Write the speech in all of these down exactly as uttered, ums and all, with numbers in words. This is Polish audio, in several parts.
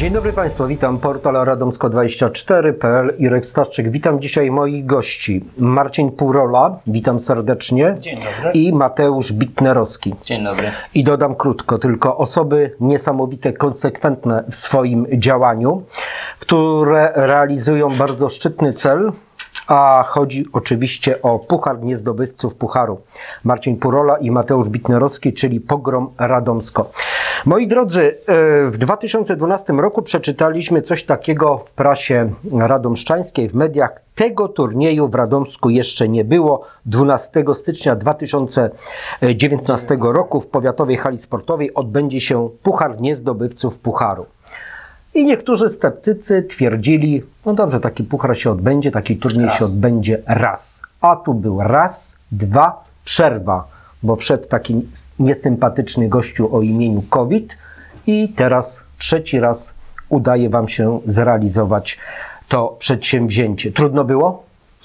Dzień dobry Państwu, witam portal radomsko dwadzieścia cztery kropka p l, Irek Staszczyk. Witam dzisiaj moich gości. Marcin Purola, witam serdecznie. Dzień dobry. I Mateusz Bitnerowski. Dzień dobry. I dodam krótko, tylko osoby niesamowite, konsekwentne w swoim działaniu, które realizują bardzo szczytny cel, a chodzi oczywiście o Puchar Niezdobywców Pucharu. Marcin Purola i Mateusz Bitnerowski, czyli Pogrom Radomsko. Moi drodzy, w dwa tysiące dwunastym roku przeczytaliśmy coś takiego w prasie radomszczańskiej, w mediach. Tego turnieju w Radomsku jeszcze nie było. dwunastego stycznia dwa tysiące dziewiętnastego roku w Powiatowej Hali Sportowej odbędzie się Puchar Niezdobywców Pucharu. I niektórzy sceptycy twierdzili, no dobrze, taki puchar się odbędzie, taki turniej raz. się odbędzie raz. A tu był raz, dwa, przerwa, bo wszedł taki niesympatyczny gościu o imieniu COVID i teraz trzeci raz udaje Wam się zrealizować to przedsięwzięcie. Trudno było?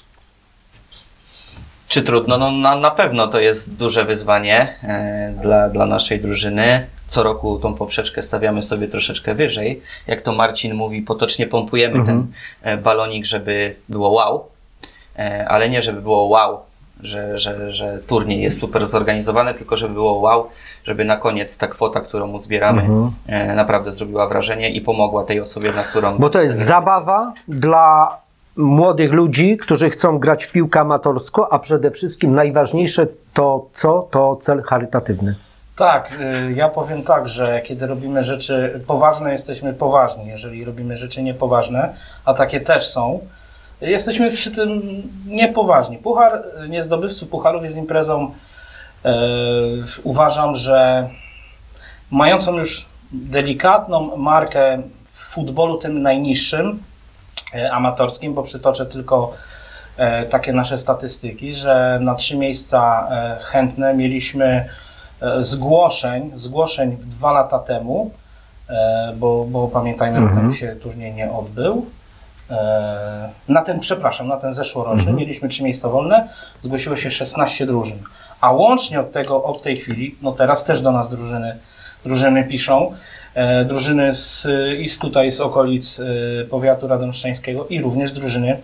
Czy trudno? No na, na pewno to jest duże wyzwanie e, dla, dla naszej drużyny. Co roku tą poprzeczkę stawiamy sobie troszeczkę wyżej. Jak to Marcin mówi, potocznie pompujemy mhm. ten e, balonik, żeby było wow, e, ale nie żeby było wow, że, że, że turniej jest super zorganizowany, tylko żeby było wow, żeby na koniec ta kwota, którą mu zbieramy, mhm. e, naprawdę zrobiła wrażenie i pomogła tej osobie, na którą... Bo to jest zabawa dla młodych ludzi, którzy chcą grać w piłkę amatorską, a przede wszystkim najważniejsze to co? To cel charytatywny. Tak, ja powiem tak, że kiedy robimy rzeczy poważne, jesteśmy poważni. Jeżeli robimy rzeczy niepoważne, a takie też są, jesteśmy przy tym niepoważni. Puchar Niezdobywców Pucharów jest imprezą, e, uważam, że mającą już delikatną markę w futbolu tym najniższym, e, amatorskim, bo przytoczę tylko e, takie nasze statystyki, że na trzy miejsca e, chętne mieliśmy zgłoszeń, zgłoszeń dwa lata temu, bo, bo pamiętajmy, że ten się turniej nie odbył. Na ten, przepraszam, na ten zeszłoroczny mhm. mieliśmy trzy miejsca wolne, zgłosiło się szesnaście drużyn. A łącznie od tego, od tej chwili, no teraz też do nas drużyny, drużyny piszą, drużyny z, i z tutaj z okolic powiatu radomszczańskiego i również drużyny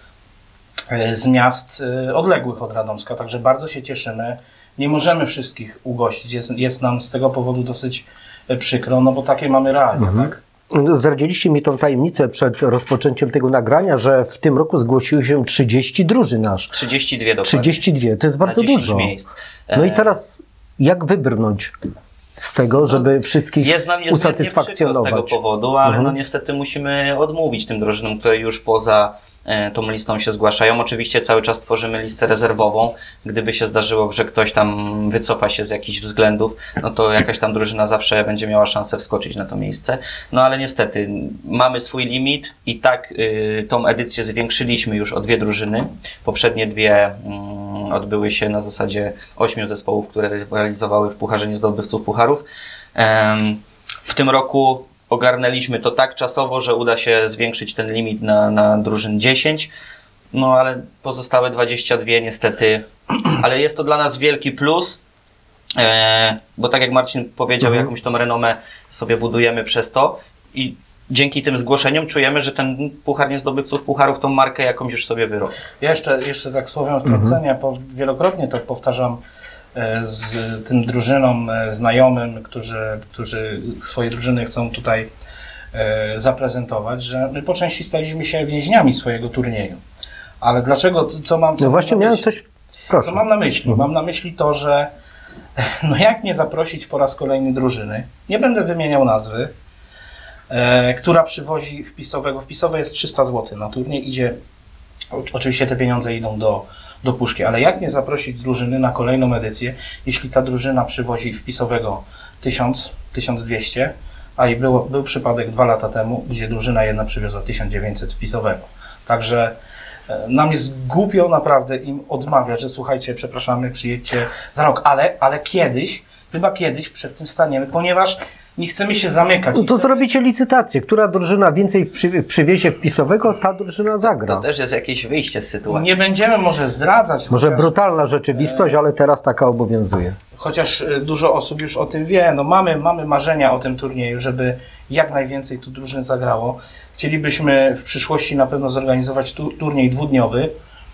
z miast odległych od Radomska, także bardzo się cieszymy. Nie możemy wszystkich ugościć, jest, jest nam z tego powodu dosyć przykro, no bo takie mamy realia, mhm. tak? Zdradziliście mi tą tajemnicę przed rozpoczęciem tego nagrania, że w tym roku zgłosiło się trzydzieści drużyn aż. trzydzieści dwie dokładnie. trzydzieści dwie, to jest bardzo dużo. Miejsc. No i teraz jak wybrnąć z tego, żeby wszystkich jest nam usatysfakcjonować? Z tego powodu, ale mhm. no niestety musimy odmówić tym drużynom, które już poza tą listą się zgłaszają. Oczywiście cały czas tworzymy listę rezerwową. Gdyby się zdarzyło, że ktoś tam wycofa się z jakichś względów, no to jakaś tam drużyna zawsze będzie miała szansę wskoczyć na to miejsce. No ale niestety mamy swój limit i tak y, tą edycję zwiększyliśmy już o dwie drużyny. Poprzednie dwie y, odbyły się na zasadzie ośmiu zespołów, które realizowały w Pucharze Niezdobywców Pucharów. Y, w tym roku ogarnęliśmy to tak czasowo, że uda się zwiększyć ten limit na, na drużyn dziesięć, no ale pozostałe dwadzieścia dwa niestety, ale jest to dla nas wielki plus, e, bo tak jak Marcin powiedział, mhm. jakąś tą renomę sobie budujemy przez to i dzięki tym zgłoszeniom czujemy, że ten Puchar Niezdobywców Pucharów tą markę jakąś już sobie wyrobił. Ja jeszcze, jeszcze tak słowem wtrącenia, mhm. wielokrotnie to powtarzam z tym drużynom znajomym, którzy, którzy swoje drużyny chcą tutaj e, zaprezentować, że my po części staliśmy się więźniami swojego turnieju. Ale dlaczego, co mam, co no właśnie mam na miałem myśli? coś, proszę. Co mam na myśli? Mhm. Mam na myśli to, że no jak nie zaprosić po raz kolejny drużyny, nie będę wymieniał nazwy, e, która przywozi wpisowego, wpisowe jest trzysta złotych na turniej, idzie, oczywiście te pieniądze idą do do puszki, ale jak nie zaprosić drużyny na kolejną edycję, jeśli ta drużyna przywozi wpisowego tysiąc, tysiąc dwieście, a i było, był przypadek dwa lata temu, gdzie drużyna jedna przywiozła tysiąc dziewięćset wpisowego. Także e, nam jest głupio naprawdę im odmawiać, że słuchajcie, przepraszamy, przyjedźcie za rok, ale, ale kiedyś, chyba kiedyś przed tym staniemy, ponieważ nie chcemy się zamykać. No to I chcemy- zrobicie licytację. Która drużyna więcej przy, przywiezie wpisowego, ta drużyna zagra. To też jest jakieś wyjście z sytuacji. Nie będziemy może zdradzać, Może chociaż, brutalna rzeczywistość, ale teraz taka obowiązuje. chociaż y, dużo osób już o tym wie. No mamy, mamy marzenia o tym turnieju, żeby jak najwięcej tu drużyn zagrało. Chcielibyśmy w przyszłości na pewno zorganizować tu, turniej dwudniowy.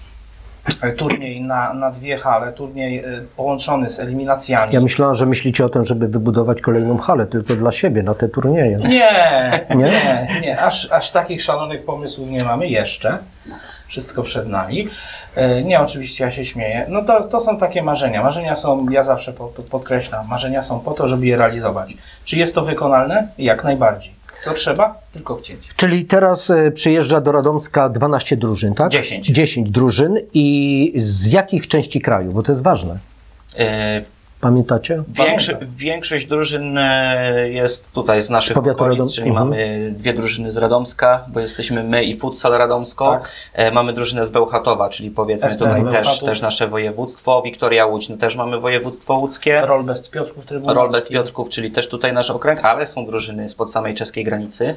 Turniej na, na dwie hale, turniej y, połączony z eliminacjami. Ja myślałem, że myślicie o tym, żeby wybudować kolejną halę tylko dla siebie, na te turnieje. Nie, Nie? nie, nie, Aż, aż takich szalonych pomysłów nie mamy jeszcze. Wszystko przed nami. E, Nie, oczywiście ja się śmieję. No to, to są takie marzenia. Marzenia są, ja zawsze po- po- podkreślam, marzenia są po to, żeby je realizować. Czy jest to wykonalne? Jak najbardziej. Co trzeba? Tylko chcieć. Czyli teraz e, przyjeżdża do Radomska dwanaście drużyn, tak? dziesięć. dziesięć drużyn. I z jakich części kraju? Bo to jest ważne. E, Pamiętacie? Większo- większość drużyn e, jest tutaj z naszych powiatu okolic, Radom- czyli Mhm. mamy dwie drużyny z Radomska, bo jesteśmy my i Futsal Radomsko. Tak. E, mamy drużynę z Bełchatowa, czyli powiedzmy S P tutaj też, Bełchatów. też nasze województwo. Wiktoria Łódź, no też mamy województwo łódzkie. Rolbest Piotrków Trybunalski. Rolbest Piotrków, czyli też tutaj nasz okręg, ale są drużyny spod samej czeskiej granicy.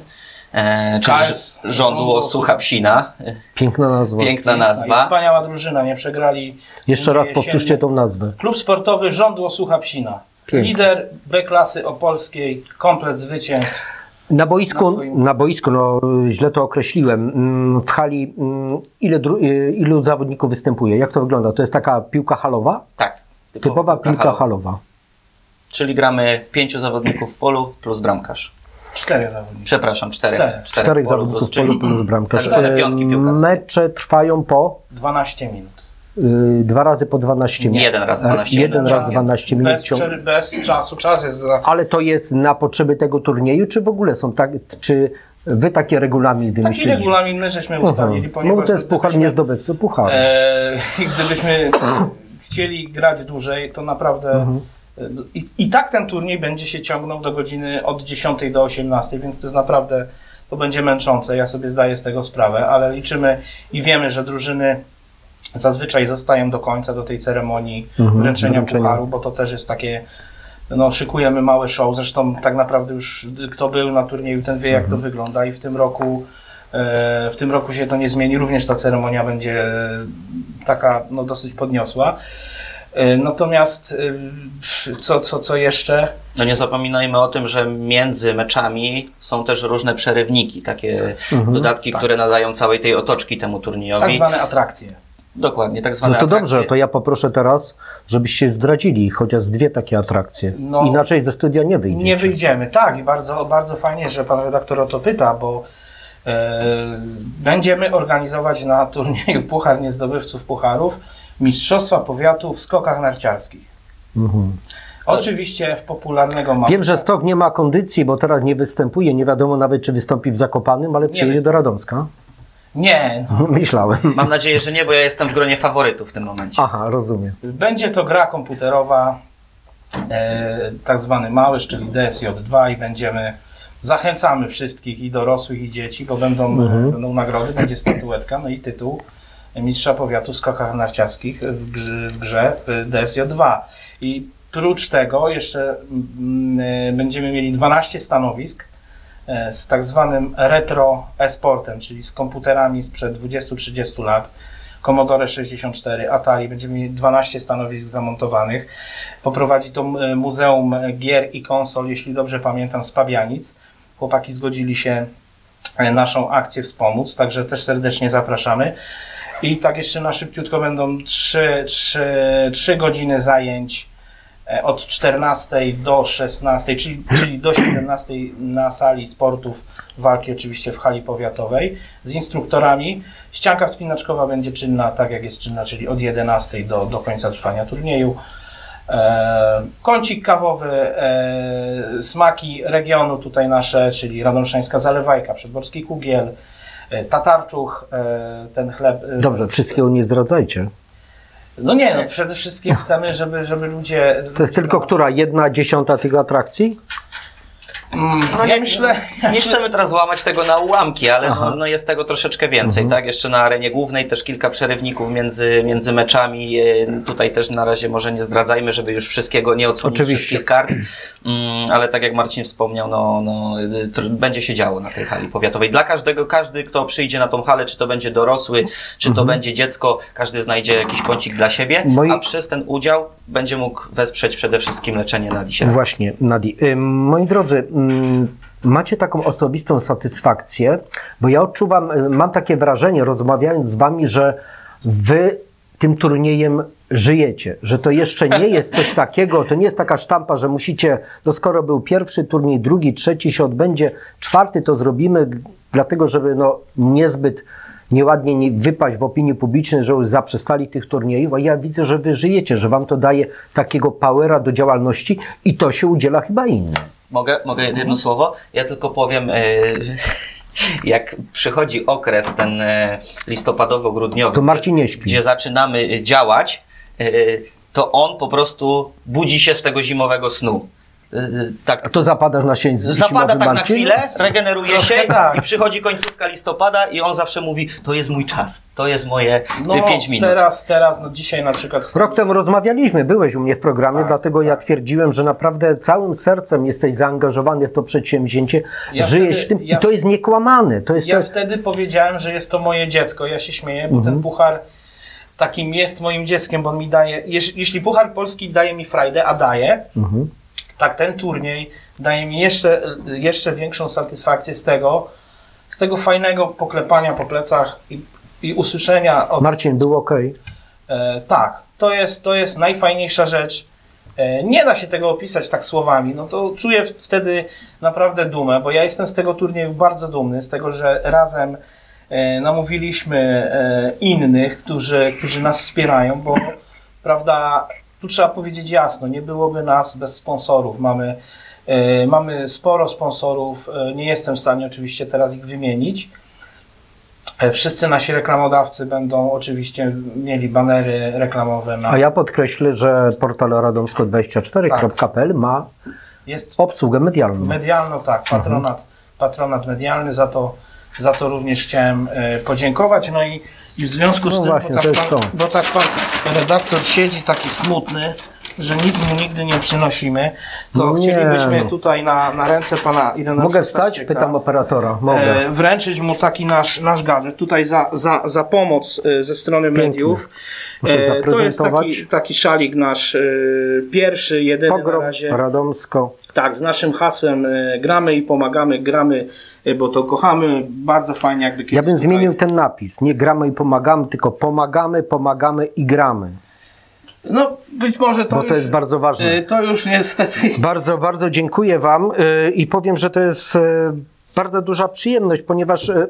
E, czyli K S, Żądło Żądło Sucha Psina. Piękna nazwa. Piękna I nazwa. wspaniała drużyna, nie przegrali. Jeszcze raz Jesienny. powtórzcie tą nazwę. Klub sportowy Żądło Sucha Psina. Pięknie. Lider B-klasy opolskiej, komplet zwycięstw. Na boisku, Na swoim- na boisku, no źle to określiłem, mm, w hali mm, ile, dru- y, ilu zawodników występuje? Jak to wygląda? To jest taka piłka halowa? Tak. Typowa piłka halowa. halowa. Czyli gramy pięciu zawodników w polu plus bramkarz. Cztery zawodniki. Przepraszam, czterech. Cztery. Czterech w polu zawodników w plus- polu plus bramkarz. tak zwane E, piątki piłkarskie. Mecze trwają po dwanaście minut. y, dwa razy po dwanaście minut. Jeden raz dwanaście E, Jeden minut. raz dwanaście minut. Bez, ciąg- przerwy, bez czasu. Czas jest za... Ale to jest na potrzeby tego turnieju, czy w ogóle są tak, czy wy takie regulamin Taki wymyśliliście? regulamin my żeśmy ustalili, Mhm. ponieważ... No to jest puchar gdybyśmy- nie zdobywcy pucharu. E, gdybyśmy chcieli grać dłużej, to naprawdę Mhm. e, i, i tak ten turniej będzie się ciągnął do godziny od dziesiątej do osiemnastej, więc to jest naprawdę, to będzie męczące, ja sobie zdaję z tego sprawę, ale liczymy i wiemy, że drużyny zazwyczaj zostają do końca, do tej ceremonii Mhm, wręczenia, wręczenia. pucharu, bo to też jest takie, no szykujemy małe show, zresztą tak naprawdę już kto był na turnieju, ten wie jak Mhm. to wygląda i w tym roku e, w tym roku się to nie zmieni, również ta ceremonia będzie taka no, dosyć podniosła. E, Natomiast e, co, co, co jeszcze? No nie zapominajmy o tym, że między meczami są też różne przerywniki, takie Mhm. dodatki, tak. które nadają całej tej otoczki temu turniejowi. Tak zwane atrakcje. Dokładnie, tak zwane No to atrakcje. dobrze, to ja poproszę teraz, żebyście zdradzili chociaż z dwie takie atrakcje. No, Inaczej ze studia nie wyjdziecie. Nie wyjdziemy, tak i bardzo, bardzo fajnie, że pan redaktor o to pyta, bo e, będziemy organizować na turnieju Puchar Niezdobywców Pucharów Mistrzostwa Powiatu w skokach narciarskich. Mhm. Oczywiście w popularnego małpa. Wiem, że Stok nie ma kondycji, bo teraz nie występuje. Nie wiadomo nawet, czy wystąpi w Zakopanym, ale przyjedzie do wystąpi. Radomska. Nie, Myślałem. Mam nadzieję, że nie, bo ja jestem w gronie faworytów w tym momencie. Aha, rozumiem. będzie to gra komputerowa, e, tak zwany małyż, czyli D S J dwa i będziemy, zachęcamy wszystkich i dorosłych i dzieci, bo będą, Mhm. będą nagrody, będzie statuetka, no i tytuł Mistrza Powiatu w skokach narciarskich w grze, w grze D S J dwa. I prócz tego jeszcze mm, e, będziemy mieli dwanaście stanowisk e, z tak zwanym retro e-sportem, czyli z komputerami sprzed dwudziestu trzydziestu lat. Commodore sześćdziesiąt cztery, Atari, będziemy mieli dwanaście stanowisk zamontowanych. Poprowadzi to e, Muzeum Gier i Konsol, jeśli dobrze pamiętam, z Pabianic. Chłopaki zgodzili się e, naszą akcję wspomóc, także też serdecznie zapraszamy. I tak jeszcze na szybciutko będą trzy godziny zajęć e, od czternastej do szesnastej, czyli, czyli do siedemnastej na sali sportów walki, oczywiście w hali powiatowej, z instruktorami. Ścianka wspinaczkowa będzie czynna tak jak jest czynna, czyli od jedenastej do, do końca trwania turnieju. E, kącik kawowy, e, smaki regionu tutaj nasze, czyli radomszańska zalewajka, przedborski kugiel, e, tatarczuch, e, ten chleb. e, Dobrze, z- wszystkiego nie zdradzajcie. No nie, no przede wszystkim chcemy, żeby, żeby ludzie... To jest tylko która? Jedna dziesiąta tych atrakcji? No ja nie, myślę, ja nie myślę- chcemy teraz łamać tego na ułamki, ale Aha. no, no jest tego troszeczkę więcej, Mhm. tak? Jeszcze na arenie głównej też kilka przerywników między, między meczami. E, Tutaj też na razie może nie zdradzajmy, żeby już wszystkiego nie odsłonić, Oczywiście. wszystkich kart, mm, ale tak jak Marcin wspomniał, no, no, y, tr- będzie się działo na tej hali powiatowej. Dla każdego, każdy kto przyjdzie na tą halę, czy to będzie dorosły, czy to będzie dziecko, każdy znajdzie jakiś kącik dla siebie, Moi- a przez ten udział będzie mógł wesprzeć przede wszystkim leczenie Nadii Sierot. Właśnie, Nadi. Ym, Moi drodzy, ym, macie taką osobistą satysfakcję, bo ja odczuwam, y, mam takie wrażenie, rozmawiając z wami, że wy tym turniejem żyjecie, że to jeszcze nie jest coś takiego, to nie jest taka sztampa, że musicie, no skoro był pierwszy turniej, drugi, trzeci się odbędzie, czwarty to zrobimy, dlatego żeby no niezbyt nieładnie nie wypaść w opinii publicznej, że już zaprzestali tych turniejów, a ja widzę, że wy żyjecie, że wam to daje takiego powera do działalności i to się udziela chyba innym. Mogę, mogę jedno słowo? Ja tylko powiem, e, jak przychodzi okres ten e, listopadowo-grudniowy, To Marcin nie śpi. gdzie zaczynamy działać, e, to on po prostu budzi się z tego zimowego snu. E, A Tak, to zapadasz na sień z zapada zimowy, tak na Marcin? chwilę, regeneruje Troszkę się tak. i przychodzi końcówka listopada i on zawsze mówi, to jest mój czas, to jest moje No, e, pięć minut. teraz, teraz, no dzisiaj na przykład... Rok temu rozmawialiśmy, byłeś u mnie w programie, Tak, dlatego ja twierdziłem, że naprawdę całym sercem jesteś zaangażowany w to przedsięwzięcie, Ja żyjesz wtedy- tym ja- i to jest niekłamane. To jest Ja te... wtedy powiedziałem, że jest to moje dziecko. Ja się śmieję, bo Mhm. ten puchar takim jest moim dzieckiem, bo on mi daje... Jeż, jeśli puchar polski daje mi frajdę, a daje, Mhm. tak ten turniej daje mi jeszcze, jeszcze większą satysfakcję z tego, z tego fajnego poklepania po plecach i, i usłyszenia od... Marcin, był ok. E, tak, to jest, to jest najfajniejsza rzecz. E, nie da się tego opisać tak słowami. No to czuję w- wtedy naprawdę dumę, bo ja jestem z tego turnieju bardzo dumny, z tego, że razem e, namówiliśmy e, innych, którzy, którzy nas wspierają, bo prawda, tu trzeba powiedzieć jasno, nie byłoby nas bez sponsorów. Mamy, e, mamy sporo sponsorów, e, nie jestem w stanie oczywiście teraz ich wymienić. E, Wszyscy nasi reklamodawcy będą oczywiście mieli banery reklamowe na... A ja podkreślę, że portal radomsko dwadzieścia cztery kropka p l ma Jest obsługę medialną. medialno, tak, patronat, patronat medialny, za to, za to również chciałem e, podziękować. No i, i w związku z No tym, właśnie, bo, to tak jest pan, to. bo tak pan redaktor siedzi taki smutny, że nic mu nigdy nie przynosimy, to Nie, chcielibyśmy no. tutaj na, na ręce pana Ireneusza Mogę wstać? Staszczyka, Pytam operatora. Mogę. e, wręczyć mu taki nasz, nasz gadżet. Tutaj za, za, za pomoc e, ze strony Piękny. mediów. Muszę E, to jest zaprezentować. taki, taki szalik nasz e, pierwszy, jedyny Pogrom na razie. Radomsko. Tak, z naszym hasłem e, gramy i pomagamy, gramy, e, bo to kochamy. Bardzo fajnie jakby kiedyś Ja bym tutaj- zmienił ten napis. Nie gramy i pomagamy, tylko pomagamy, pomagamy i gramy. No być może to Bo już, to jest bardzo ważne. e, to już niestety... Bardzo, bardzo dziękuję wam y, i powiem, że to jest y, bardzo duża przyjemność, ponieważ y,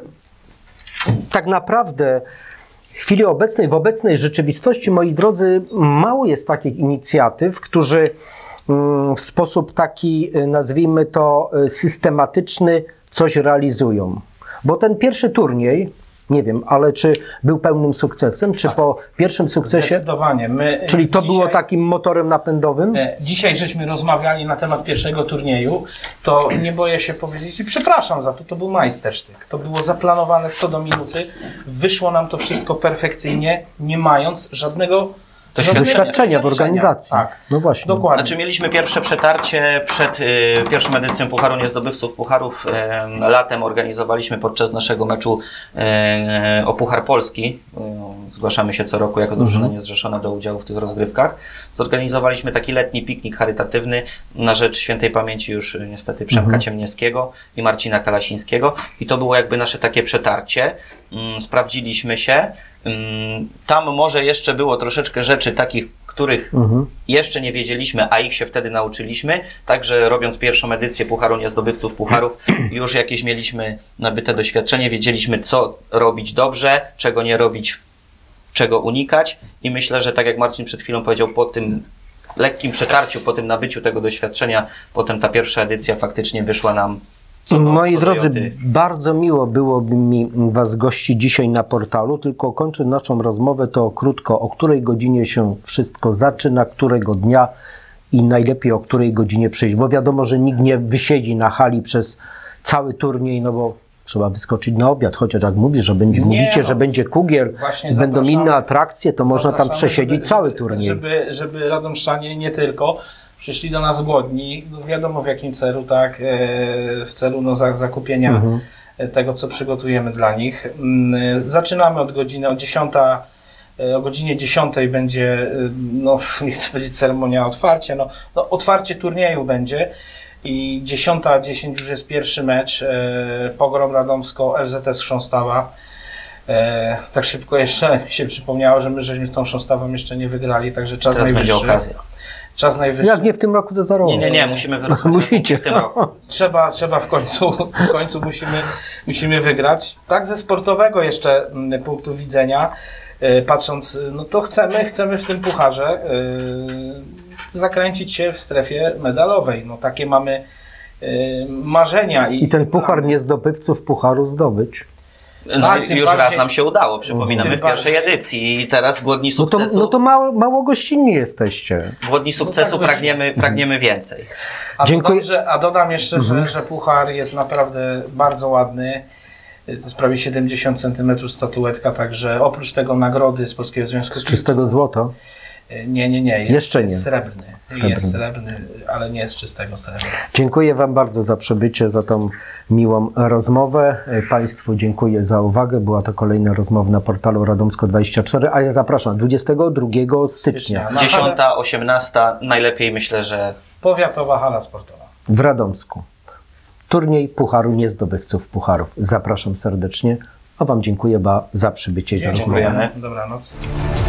tak naprawdę w chwili obecnej, w obecnej rzeczywistości, moi drodzy, mało jest takich inicjatyw, którzy mm, w sposób taki, y, nazwijmy to, y, systematyczny coś realizują. Bo ten pierwszy turniej, nie wiem, ale czy był pełnym sukcesem, czy po pierwszym sukcesie, Zdecydowanie. My, e, czyli to dzisiaj, było takim motorem napędowym? e, Dzisiaj żeśmy rozmawiali na temat pierwszego turnieju, to nie boję się powiedzieć i przepraszam za to, to był majstersztyk. To było zaplanowane co do minuty, wyszło nam to wszystko perfekcyjnie, nie mając żadnego żadnego Doświadczenia w organizacji. Tak, No właśnie. dokładnie. Znaczy mieliśmy pierwsze przetarcie przed y, pierwszą edycją Pucharu Niezdobywców Pucharów. Y, latem organizowaliśmy podczas naszego meczu y, o Puchar Polski. Y, zgłaszamy się co roku jako drużyna niezrzeszona do udziału w tych rozgrywkach. Zorganizowaliśmy taki letni piknik charytatywny na rzecz świętej pamięci już y, niestety Przemka Ciemniewskiego i Marcina Kalasińskiego. I to było jakby nasze takie przetarcie. Y, sprawdziliśmy się. Tam może jeszcze było troszeczkę rzeczy takich, których Mhm. jeszcze nie wiedzieliśmy, a ich się wtedy nauczyliśmy. Także robiąc pierwszą edycję Pucharu Niezdobywców Pucharów, już jakieś mieliśmy nabyte doświadczenie, wiedzieliśmy co robić dobrze, czego nie robić, czego unikać i myślę, że tak jak Marcin przed chwilą powiedział, po tym lekkim przetarciu, po tym nabyciu tego doświadczenia, potem ta pierwsza edycja faktycznie wyszła nam co do, Moi co do drodzy, joty. bardzo miło byłoby mi was gościć dzisiaj na portalu, tylko kończę naszą rozmowę to krótko, o której godzinie się wszystko zaczyna, którego dnia i najlepiej o której godzinie przyjść, bo wiadomo, że nikt nie wysiedzi na hali przez cały turniej, no bo trzeba wyskoczyć na obiad, chociaż jak mówisz, że będzie, Nie, mówicie, no. że będzie kugiel, Właśnie będą zapraszamy- inne atrakcje, to można tam Zapraszamy, przesiedzieć żeby- cały żeby- turniej. Żeby, żeby radomszczanie nie tylko przyszli do nas głodni, no wiadomo w jakim celu, tak, e, w celu no, za- zakupienia Mhm. tego, co przygotujemy dla nich. Mm, Zaczynamy od godziny, od dziesiątej, o godzinie dziesiątej będzie, e, no nie chcę powiedzieć ceremonia otwarcia, no, no otwarcie turnieju będzie i dziesiąta dziesięć już jest pierwszy mecz, e, Pogrom Radomsko, F Z S Chrząstawa. E, tak szybko jeszcze mi się przypomniało, że my żeśmy z tą Chrząstawą jeszcze nie wygrali, także czas Teraz będzie najwyższy. okazja. Czas najwyższy. Jak nie w tym roku, to za rok. Nie, nie, nie, musimy wyrównać Musicie. w tym roku. Trzeba, trzeba w końcu, w końcu musimy, musimy wygrać. Tak ze sportowego jeszcze mm, punktu widzenia, e, patrząc, no to chcemy, chcemy w tym pucharze e, zakręcić się w strefie medalowej. No takie mamy e, marzenia. I ten puchar niezdobywców pucharu zdobyć. No Tak, tym już bardziej- raz nam się udało, przypominamy, Tym w pierwszej bardziej- edycji i teraz głodni No to, sukcesu, no to mało, mało gościnni jesteście. głodni sukcesu tak wyszło. pragniemy, pragniemy więcej. A Dziękuję. dodam, że, a dodam jeszcze, że, że puchar jest naprawdę bardzo ładny. To jest prawie siedemdziesiąt centymetrów statuetka, także oprócz tego nagrody z Polskiego Związku Z czystego złota. Nie, nie, nie. Jest, Jeszcze nie. Jest srebrny. Srebrny. Jest srebrny, ale nie z czystego srebra. Dziękuję Wam bardzo za przybycie, za tą miłą rozmowę. Państwu dziękuję za uwagę. Była to kolejna rozmowa na portalu Radomsko dwadzieścia cztery, a ja zapraszam dwudziestego drugiego stycznia Na halę Dziesiąta, osiemnasta, najlepiej myślę, że Powiatowa hala sportowa. w Radomsku. Turniej Pucharu Niezdobywców Pucharów. Zapraszam serdecznie, a Wam dziękuję ba za przybycie i za rozmowę. Dziękujemy. Dobranoc.